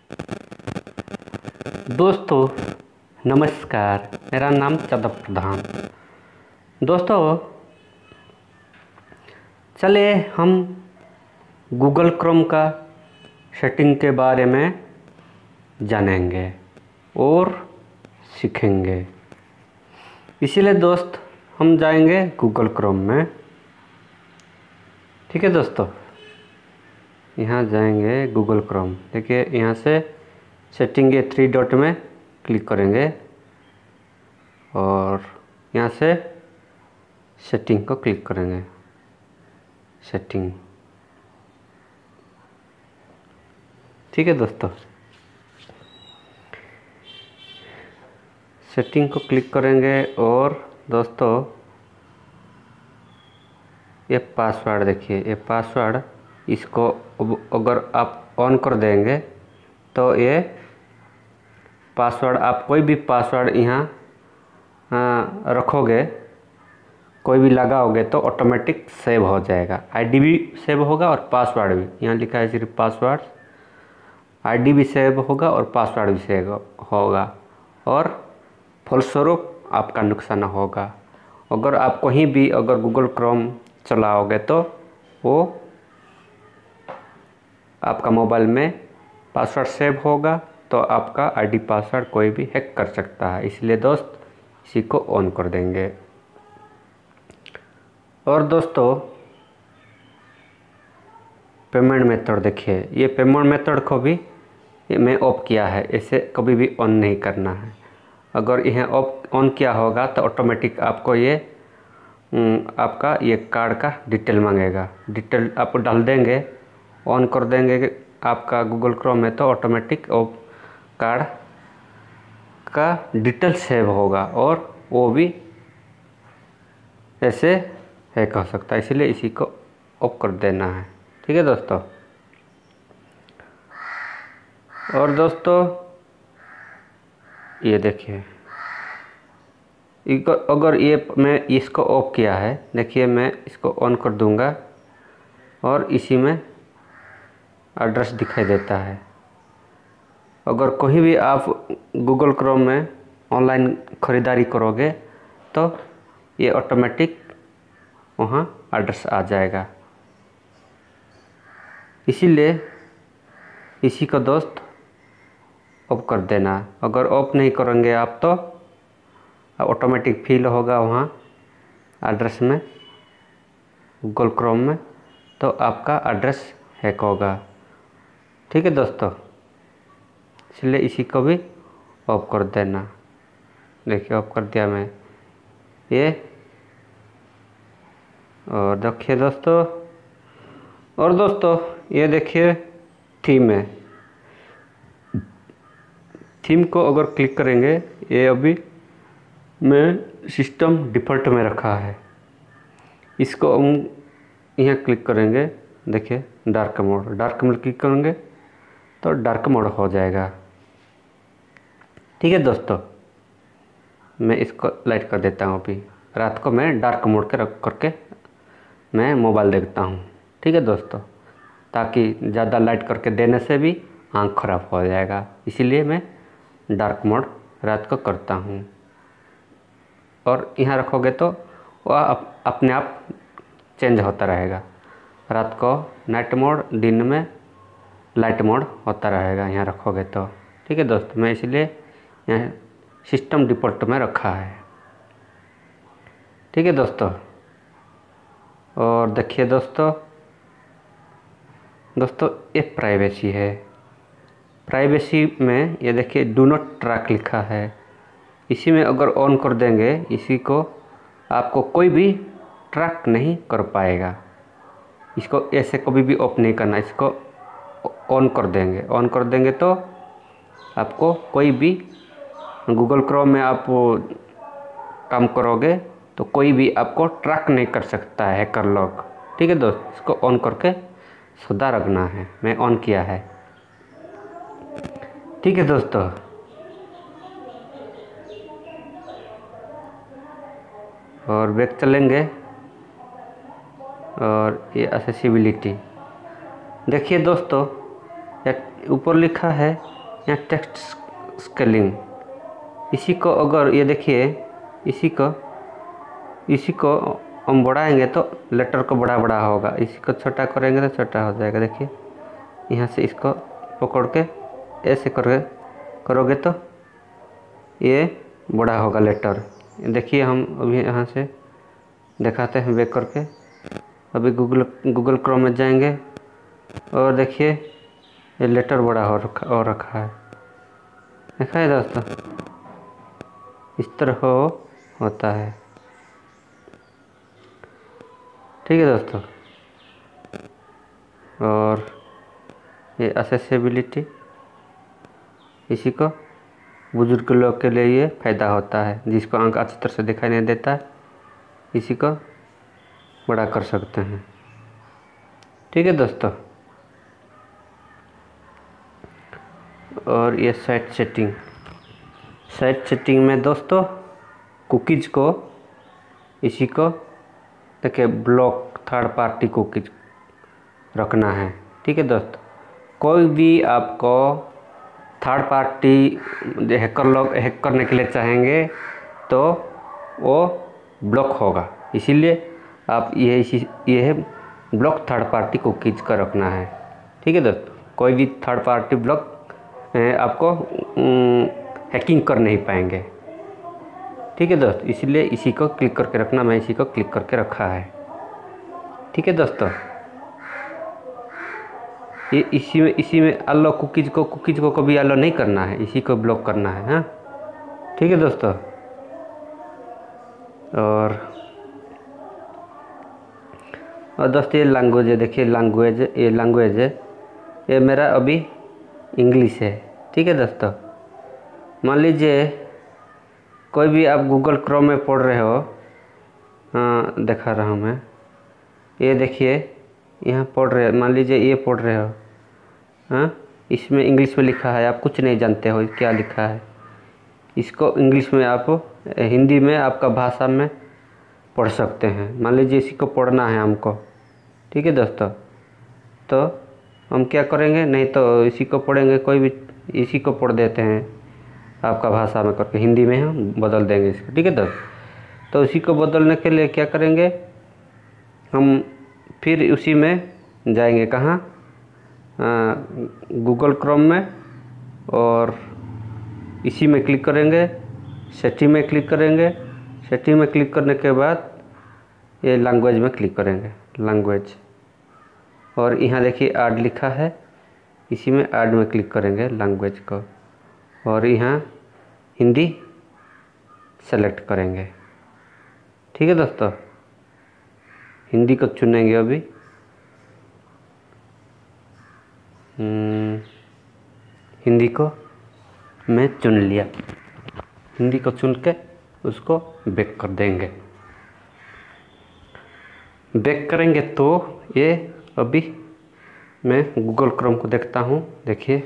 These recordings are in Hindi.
दोस्तों नमस्कार, मेरा नाम चंद्र प्रधान। दोस्तों चलिए हम गूगल क्रोम का सेटिंग के बारे में जानेंगे और सीखेंगे। इसीलिए दोस्त हम जाएंगे गूगल क्रोम में। ठीक है दोस्तों, यहाँ जाएंगे गूगल क्रोम। देखिए यहाँ से सेटिंग के 3 डॉट में क्लिक करेंगे और यहाँ से सेटिंग को क्लिक करेंगे। सेटिंग, ठीक है दोस्तों, सेटिंग को क्लिक करेंगे और दोस्तों ये पासवर्ड देखिए, ये पासवर्ड इसको अगर आप ऑन कर देंगे तो ये पासवर्ड, आप कोई भी पासवर्ड यहाँ रखोगे, कोई भी लगाओगे तो ऑटोमेटिक सेव हो जाएगा। आईडी भी सेव होगा और पासवर्ड भी। यहाँ लिखा है सिर्फ पासवर्ड, आईडी भी सेव होगा और पासवर्ड भी सेव होगा और फलस्वरूप आपका नुकसान होगा। अगर आप कहीं भी अगर गूगल क्रोम चलाओगे तो वो आपका मोबाइल में पासवर्ड सेव होगा, तो आपका आईडी पासवर्ड कोई भी हैक कर सकता है। इसलिए दोस्त इसी को ऑन कर देंगे। और दोस्तों पेमेंट मेथड देखिए, ये पेमेंट मेथड को भी मैं ऑफ किया है, इसे कभी भी ऑन नहीं करना है। अगर यह ऑन किया होगा तो ऑटोमेटिक आपको ये आपका ये कार्ड का डिटेल मांगेगा। डिटेल आप डाल देंगे, ऑन कर देंगे आपका गूगल क्रोम में, तो ऑटोमेटिक कार्ड का डिटेल सेव होगा और वो भी ऐसे हैक हो सकता है। इसलिए इसी को ऑफ कर देना है। ठीक है दोस्तों। और दोस्तों ये देखिए, अगर ये मैं इसको ऑफ किया है, देखिए मैं इसको ऑन कर दूंगा और इसी में एड्रेस दिखाई देता है। अगर कहीं भी आप गूगल क्रोम में ऑनलाइन ख़रीदारी करोगे तो ये ऑटोमेटिक वहाँ एड्रेस आ जाएगा। इसीलिए इसी को दोस्त ऑफ कर देना। अगर ऑफ नहीं करेंगे आप तो ऑटोमेटिक फिल होगा वहाँ एड्रेस में गूगल क्रोम में, तो आपका एड्रेस हैक होगा। ठीक है दोस्तों, इसलिए इसी को भी ऑफ कर देना। देखिए ऑफ कर दिया मैं ये। और देखिए दोस्तों, और दोस्तों ये देखिए थीम है। थीम को अगर क्लिक करेंगे, ये अभी मैं सिस्टम डिफ़ॉल्ट में रखा है। इसको हम यहाँ क्लिक करेंगे, देखिए dark mode, dark mode click करेंगे तो डार्क मोड हो जाएगा। ठीक है दोस्तों, मैं इसको लाइट कर देता हूँ। अभी रात को मैं डार्क मोड के रख करके मैं मोबाइल देखता हूँ। ठीक है दोस्तों, ताकि ज़्यादा लाइट करके देने से भी आँख खराब हो जाएगा। इसीलिए मैं डार्क मोड रात को करता हूँ। और यहाँ रखोगे तो वह अपने आप चेंज होता रहेगा। रात को नाइट मोड, दिन में लाइट मोड होता रहेगा यहाँ रखोगे तो। ठीक है दोस्त, मैं इसलिए यहाँ सिस्टम डिफ़ॉल्ट में रखा है। ठीक है दोस्तों। और देखिए दोस्तों ये प्राइवेसी है। प्राइवेसी में ये देखिए डू नॉट ट्रैक लिखा है। इसी में अगर ऑन कर देंगे, इसी को आपको कोई भी ट्रैक नहीं कर पाएगा। इसको ऐसे कभी भी ऑफ नहीं करना, इसको ऑन कर देंगे। ऑन कर देंगे तो आपको कोई भी गूगल क्रोम में आप काम करोगे तो कोई भी आपको ट्रैक नहीं कर सकता है हैकर लोग। ठीक है दोस्त, इसको ऑन करके सदा रखना है। मैं ऑन किया है। ठीक है दोस्तों। और बैक चलेंगे और ये एक्सेसिबिलिटी देखिए दोस्तों, ऊपर लिखा है यहाँ टेक्स्ट स्केलिंग, इसी को अगर ये देखिए, इसी को हम बढ़ाएंगे तो लेटर को बड़ा बड़ा होगा, इसी को छोटा करेंगे तो छोटा हो जाएगा। देखिए यहाँ से इसको पकड़ के ऐसे करोगे तो ये बड़ा होगा लेटर। देखिए हम अभी यहाँ से दिखाते हैं बैक करके। अभी गूगल क्रोम में जाएंगे और देखिए ये लेटर बड़ा हो रखा है। देखा है दोस्तों, इस तरह होता है। ठीक है दोस्तों, और ये एक्सेसिबिलिटी, इसी को बुजुर्ग लोग के लिए ये फ़ायदा होता है, जिसको आंख अच्छी तरह से दिखाई नहीं देता है, इसी को बड़ा कर सकते हैं। ठीक है दोस्तों, और ये साइट सेटिंग में दोस्तों कुकीज़ को, इसी को देखिए ब्लॉक थर्ड पार्टी कुकीज़ रखना है। ठीक है दोस्तों, कोई भी आपको थर्ड पार्टी हैकर लोग हैक करने के लिए चाहेंगे तो वो ब्लॉक होगा, इसीलिए आप ये ब्लॉक थर्ड पार्टी कुकीज़ का रखना है। ठीक है दोस्तों, कोई भी थर्ड पार्टी ब्लॉक आपको हैकिंग कर नहीं पाएंगे। ठीक है दोस्तों, इसलिए इसी को क्लिक करके रखना, मैं इसी को क्लिक करके रखा है। ठीक है दोस्तों, ये इसी में अलो कुकीज़ को कभी अलो नहीं करना है, इसी को ब्लॉक करना है। हाँ ठीक है दोस्तों, और दोस्तों ये लैंग्वेज है, देखिए लैंग्वेज है, ये मेरा अभी इंग्लिश है। ठीक है दोस्तों, मान लीजिए कोई भी आप गूगल क्रोम में पढ़ रहे हो, दिखा रहा हूँ मैं, ये देखिए यहाँ पढ़ रहे, मान लीजिए ये पढ़ रहे हो, हाँ इसमें इंग्लिश में लिखा है, आप कुछ नहीं जानते हो क्या लिखा है, इसको इंग्लिश में आप हिंदी में आपका भाषा में पढ़ सकते हैं। मान लीजिए इसी को पढ़ना है हमको। ठीक है दोस्तों, तो हम क्या करेंगे, नहीं तो इसी को पढ़ेंगे, कोई भी इसी को पढ़ देते हैं आपका भाषा में करके, हिंदी में हम बदल देंगे इसको। ठीक है दोस्तों, तो इसी को बदलने के लिए क्या करेंगे, हम फिर उसी में जाएंगे, कहाँ, गूगल क्रोम में, और इसी में क्लिक करेंगे, सेटिंग में क्लिक करेंगे। सेटिंग में क्लिक करने के बाद ये लैंग्वेज में क्लिक करेंगे, लैंग्वेज, और यहाँ देखिए ऐड लिखा है, इसी में ऐड में क्लिक करेंगे लैंग्वेज को, और यहाँ हिंदी सेलेक्ट करेंगे। ठीक है दोस्तों, हिंदी को चुनेंगे अभी, हिंदी को मैं चुन लिया, हिंदी को चुन के उसको बैक कर देंगे। बैक करेंगे तो ये अभी मैं गूगल क्रोम को देखता हूँ, देखिए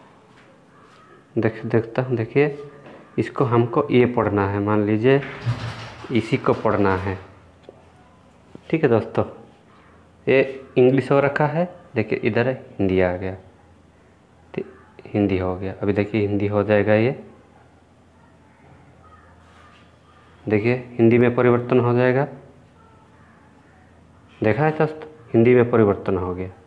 देखता हूँ, देखिए इसको हमको ये पढ़ना है, मान लीजिए इसी को पढ़ना है। ठीक है दोस्तों, ये इंग्लिश हो रखा है, देखिए इधर हिंदी आ गया, हिंदी हो गया। अभी देखिए हिंदी हो जाएगा, ये देखिए हिंदी में परिवर्तन हो जाएगा, देखा है दोस्तों, हिंदी में परिवर्तन हो गया।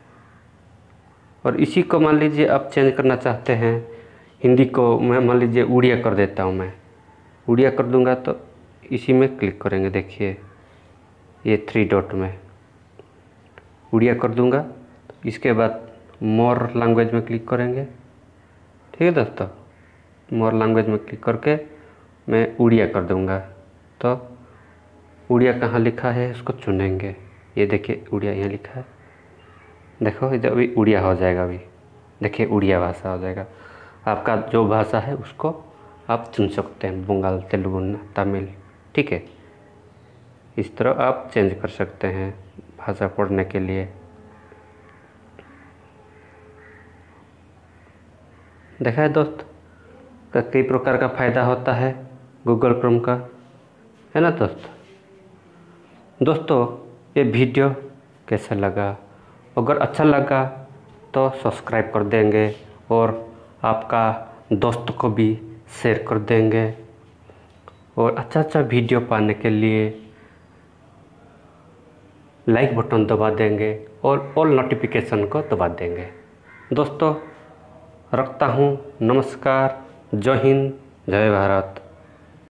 और इसी को मान लीजिए आप चेंज करना चाहते हैं, हिंदी को मैं मान लीजिए उड़िया कर देता हूँ, मैं उड़िया कर दूंगा, तो इसी में क्लिक करेंगे, देखिए ये 3 डॉट में उड़िया कर दूंगा। इसके बाद मोर लैंग्वेज में क्लिक करेंगे। ठीक है दोस्तों, मोर लैंग्वेज में क्लिक करके मैं उड़िया कर दूंगा, तो उड़िया कहाँ लिखा है उसको चुनेंगे, ये देखिए उड़िया यहाँ लिखा है, देखो इधर अभी उड़िया हो जाएगा, अभी देखिए उड़िया भाषा हो जाएगा। आपका जो भाषा है उसको आप चुन सकते हैं, बंगाल, तेलुगु, तमिल। ठीक है, इस तरह आप चेंज कर सकते हैं भाषा पढ़ने के लिए। देखा है दोस्त, कई प्रकार का फ़ायदा होता है गूगल क्रोम का, है ना दोस्तों। ये वीडियो कैसा लगा, अगर अच्छा लगा तो सब्सक्राइब कर देंगे, और आपका दोस्त को भी शेयर कर देंगे। और अच्छा वीडियो पाने के लिए लाइक बटन दबा देंगे और ऑल नोटिफिकेशन को दबा देंगे। दोस्तों रखता हूँ, नमस्कार, जय हिंद, जय भारत।